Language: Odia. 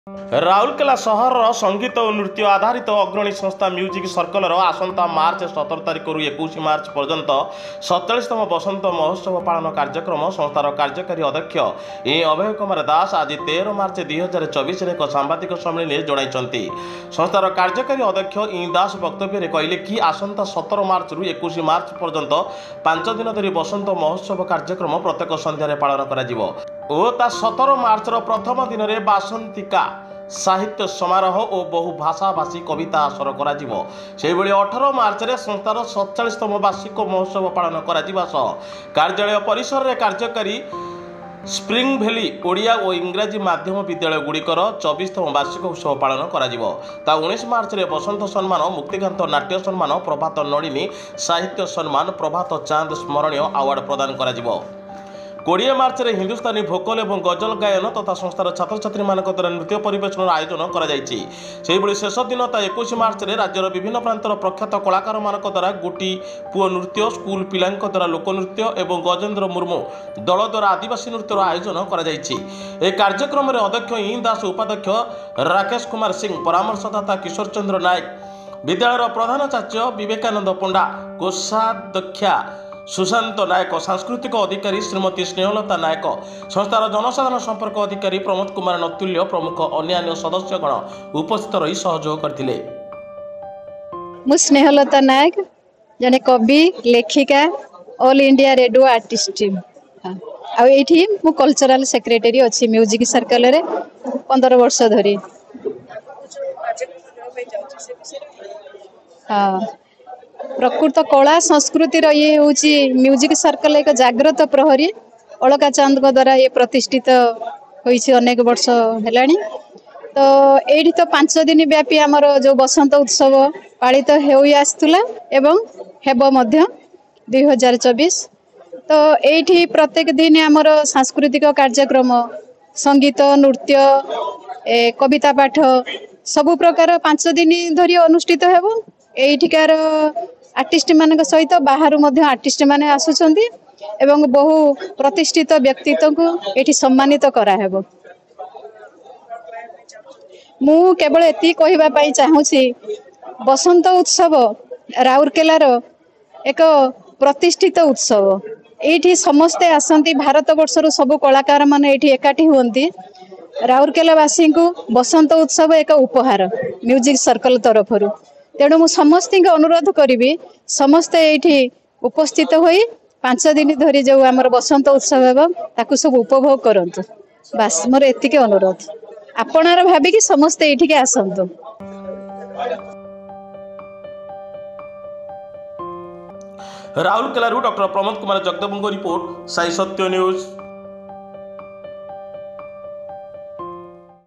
ରାଉରକେଲା ସହରର ସଙ୍ଗୀତ ଓ ନୃତ୍ୟ ଆଧାରିତ ଅଗ୍ରଣୀ ସଂସ୍ଥା ମ୍ୟୁଜିକ୍ ସର୍କଲର ଆସନ୍ତା ମାର୍ଚ୍ଚ 17 ତାରିଖରୁ 21 ମାର୍ଚ୍ଚ ପର୍ଯ୍ୟନ୍ତ 47ତମ ବସନ୍ତ ମହୋତ୍ସବ ପାଳନ କାର୍ଯ୍ୟକ୍ରମ ସଂସ୍ଥାର କାର୍ଯ୍ୟକାରୀ ଅଧ୍ୟକ୍ଷ ଅଭୟ କୁମାର ଦାସ ଆଜି 13 ମାର୍ଚ୍ଚ 2024ରେ ଏକ ସାମ୍ବାଦିକ ସମ୍ମିଳନୀରେ ଜଣାଇଛନ୍ତି। ସଂସ୍ଥାର କାର୍ଯ୍ୟକାରୀ ଅଧ୍ୟକ୍ଷ ଦାସ ବକ୍ତବ୍ୟରେ କହିଲେ କି ଆସନ୍ତା 17 ମାର୍ଚ୍ଚରୁ 21 ମାର୍ଚ୍ଚ ପର୍ଯ୍ୟନ୍ତ 5 ଦିନ ଧରି ବସନ୍ତ ମହୋତ୍ସବ କାର୍ଯ୍ୟକ୍ରମ ପ୍ରତ୍ୟେକ ସନ୍ଧ୍ୟାରେ ପାଳନ କରାଯିବ ଓ ତା 17 ମାର୍ଚ୍ଚର ପ୍ରଥମ ଦିନରେ ବାସନ୍ତିକା ସାହିତ୍ୟ ସମାରୋହ ଓ ବହୁ ଭାଷାଭାଷୀ କବିତା ଆସର କରାଯିବ। ସେହିଭଳି 18 ମାର୍ଚ୍ଚରେ ସଂସ୍ଥାର 47ତମ ବାର୍ଷିକ ମହୋତ୍ସବ ପାଳନ କରାଯିବା ସହ କାର୍ଯ୍ୟାଳୟ ପରିସରରେ କାର୍ଯ୍ୟକାରୀ ସ୍ପ୍ରିଂ ଭ୍ୟାଲି ଓଡ଼ିଆ ଓ ଇଂରାଜୀ ମାଧ୍ୟମ ବିଦ୍ୟାଳୟଗୁଡ଼ିକର 24ତମ ବାର୍ଷିକ ଉତ୍ସବ ପାଳନ କରାଯିବ। ତା 19 ମାର୍ଚ୍ଚରେ ବସନ୍ତ ସମ୍ମାନ, ମୁକ୍ତିକାନ୍ତ ନାଟ୍ୟ ସମ୍ମାନ, ପ୍ରଭାତ ନଳିନୀ ସାହିତ୍ୟ ସମ୍ମାନ, ପ୍ରଭାତ ଚାନ୍ଦ ସ୍ମରଣୀୟ ଆୱାର୍ଡ ପ୍ରଦାନ କରାଯିବ। 20 ମାର୍ଚ୍ଚରେ ହିନ୍ଦୁସ୍ତାନୀ ଭୋକଲ ଏବଂ ଗଜଲ ଗାୟନ ତଥା ସଂସ୍ଥାର ଛାତ୍ରଛାତ୍ରୀମାନଙ୍କ ଦ୍ୱାରା ନୃତ୍ୟ ପରିବେଷଣର ଆୟୋଜନ କରାଯାଇଛି। ସେହିଭଳି ଶେଷ ଦିନ ତା 21 ମାର୍ଚ୍ଚରେ ରାଜ୍ୟର ବିଭିନ୍ନ ପ୍ରାନ୍ତର ପ୍ରଖ୍ୟାତ କଳାକାରମାନଙ୍କ ଦ୍ୱାରା ଗୋଟି ପୁଅ ନୃତ୍ୟ, ସ୍କୁଲ ପିଲାଙ୍କ ଦ୍ୱାରା ଲୋକନୃତ୍ୟ ଏବଂ ଗଜେନ୍ଦ୍ର ମୁର୍ମୁ ଦଳ ଦ୍ୱାରା ଆଦିବାସୀ ନୃତ୍ୟର ଆୟୋଜନ କରାଯାଇଛି। ଏହି କାର୍ଯ୍ୟକ୍ରମରେ ଅଧ୍ୟକ୍ଷ ଦାସ, ଉପାଧ୍ୟକ୍ଷ ରାକେଶ କୁମାର ସିଂ, ପରାମର୍ଶଦାତା କିଶୋର ଚନ୍ଦ୍ର ନାୟକ, ବିଦ୍ୟାଳୟର ପ୍ରଧାନାଚାର୍ଯ୍ୟ ବିବେକାନନ୍ଦ ପଣ୍ଡା, କୋଷାଧ୍ୟକ୍ଷା ସୁଶାନ୍ତ ନାୟକ, ସାଂସ୍କୃତିକ ଅଧିକାରୀ ଶ୍ରୀମତୀ ସ୍ନେହଲତା ନାୟକ, ସଂସ୍ଥାର ଜନସାଧାରଣ ସମ୍ପର୍କ ଅଧିକାରୀ ପ୍ରମୋଦ କୁମାର ନତୁଲ୍ୟ ପ୍ରମୁଖ ଅନ୍ୟାନ୍ୟ ସଦସ୍ୟଗଣ ଉପସ୍ଥିତ ରହି ସହଯୋଗ କରିଥିଲେ। ମୁଁ ସ୍ନେହଲତା ନାୟକ, ଜଣେ କବି, ଲେଖିକା, ଅଲ୍ ଇଣ୍ଡିଆ ରେଡ଼ିଓ ଆର୍ଟିଷ୍ଟ। ଆଉ ଏଇଠି ମୁଁ କଲଚରାଲ ସେକ୍ରେଟାରୀ ଅଛି ମ୍ୟୁଜିକ୍ ସର୍କଲରେ 15 ବର୍ଷ ଧରି। ହଁ, ପ୍ରକୃତ କଳା ସଂସ୍କୃତିର ଇଏ ହେଉଛି ମ୍ୟୁଜିକ୍ ସର୍କଲ ଏକ ଜାଗ୍ରତ ପ୍ରହରୀ। ଅଳକା ଚାନ୍ଦଙ୍କ ଦ୍ୱାରା ଇଏ ପ୍ରତିଷ୍ଠିତ ହୋଇଛି ଅନେକ ବର୍ଷ ହେଲାଣି। ତ ଏଇଠି ତ 5 ଦିନ ବ୍ୟାପୀ ଆମର ଯେଉଁ ବସନ୍ତ ଉତ୍ସବ ପାଳିତ ହୋଇ ଆସୁଥିଲା ଏବଂ ହେବ ମଧ୍ୟ 2024। ତ ଏଇଠି ପ୍ରତ୍ୟେକ ଦିନ ଆମର ସାଂସ୍କୃତିକ କାର୍ଯ୍ୟକ୍ରମ, ସଙ୍ଗୀତ, ନୃତ୍ୟ, କବିତା ପାଠ ସବୁ ପ୍ରକାର 5 ଦିନ ଧରି ଅନୁଷ୍ଠିତ ହେବ। ଏଇଠିକାର ଆର୍ଟିଷ୍ଟ ମାନଙ୍କ ସହିତ ବାହାରୁ ମଧ୍ୟ ଆର୍ଟିଷ୍ଟ ମାନେ ଆସୁଛନ୍ତି ଏବଂ ବହୁ ପ୍ରତିଷ୍ଠିତ ବ୍ୟକ୍ତିତ୍ୱଙ୍କୁ ଏଠି ସମ୍ମାନିତ କରାହେବ। ମୁଁ କେବଳ ଏତିକି କହିବା ପାଇଁ ଚାହୁଁଛି, ବସନ୍ତ ଉତ୍ସବ ରାଉରକେଲାର ଏକ ପ୍ରତିଷ୍ଠିତ ଉତ୍ସବ। ଏଇଠି ସମସ୍ତେ ଆସନ୍ତି, ଭାରତ ବର୍ଷରୁ ସବୁ କଳାକାର ମାନେ ଏଇଠି ଏକାଠି ହୁଅନ୍ତି। ରାଉରକେଲାବାସୀଙ୍କୁ ବସନ୍ତ ଉତ୍ସବ ଏକ ଉପହାର ମ୍ୟୁଜିକ୍ ସର୍କଲ ତରଫରୁ। ତେଣୁ ମୁଁ ସମସ୍ତଙ୍କୁ ଅନୁରୋଧ କରିବି, ସମସ୍ତେ ଏଇଠି ଉପସ୍ଥିତ ହୋଇ 5 ଦିନ ଧରି ଯେଉଁ ଆମର ବସନ୍ତ ଉତ୍ସବ ହେବ ତାକୁ ସବୁ ଉପଭୋଗ କରନ୍ତୁ। ବାସ୍, ମୋର ଏତିକି ଅନୁରୋଧ। ଆପଣାର ଭାବିକି ସମସ୍ତେ ଏଇଠିକି ଆସନ୍ତୁ। ରାଉରକେଲାରୁ ଡକ୍ଟର ପ୍ରମୋଦ କୁମାର ଜଗଦେବଙ୍କ ରିପୋର୍ଟ, ସାଇ ସତ୍ୟ ନ୍ୟୁଜ୍।